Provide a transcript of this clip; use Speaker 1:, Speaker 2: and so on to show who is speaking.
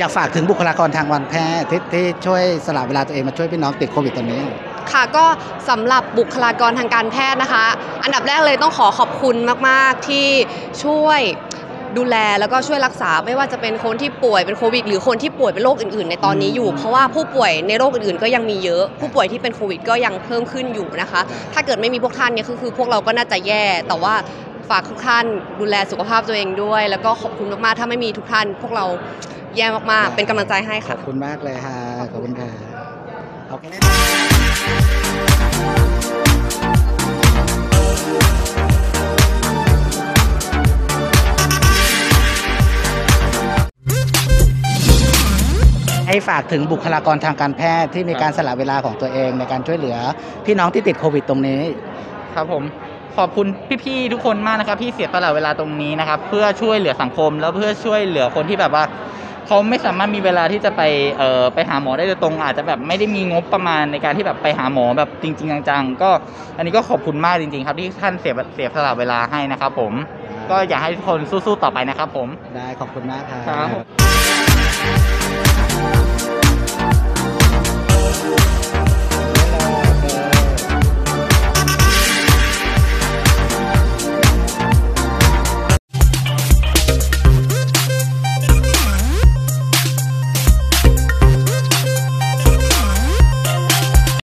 Speaker 1: อยากฝากถึงบุคลากรทางการแพทย์ที่ช่วยสละเวลาตัวเองมาช่วยพี่น้องติดโควิดตอนนี้
Speaker 2: ค่ะก็สำหรับบุคลากรทางการแพทย์นะคะอันดับแรกเลยต้องขอบคุณมากๆที่ช่วยดูแลแล้วก็ช่วยรักษาไม่ว่าจะเป็นคนที่ป่วยเป็นโควิดหรือคนที่ป่วยเป็นโรคอื่นๆในตอนนี้อยู่เพราะว่าผู้ป่วยในโรคอื่นๆก็ยังมีเยอะผู้ป่วยที่เป็นโควิดก็ยังเพิ่มขึ้นอยู่นะคะถ้าเกิดไม่มีพวกท่านเนี่ยคือพวกเราก็น่าจะแย่แต่ว่าฝากทุกท่านดูแลสุขภาพตัวเองด้วยแล้วก็ขอบคุณมากๆถ้าไม่มีทุกท่านพวกเราแย่มากๆเป็นกำลังใจให้ค่ะ
Speaker 1: ขอบคุณมากเลยค่ะขอบคุณค่ะให้ฝากถึงบุคลากรทางการแพทย์ที่มีการสละเวลาของตัวเองในการช่วยเหลือพี่น้องที่ติดโควิดตรงนี้
Speaker 3: ครับผมขอบคุณพี่ๆทุกคนมากนะครับที่เสียสละเวลาตรงนี้นะครับเพื่อช่วยเหลือสังคมแล้วเพื่อช่วยเหลือคนที่แบบว่าเขาไม่สามารถมีเวลาที่จะไปหาหมอได้โดยตรงอาจจะแบบไม่ได้มีงบประมาณในการที่แบบไปหาหมอแบบจริงๆจังๆก็อันนี้ก็ขอบคุณมากจริงๆครับที่ท่านเสียสละเวลาให้นะครับผมก็อยากให้ทุกคนสู้ๆต่อไปนะครับผม
Speaker 1: ได้ขอบคุณมากครับ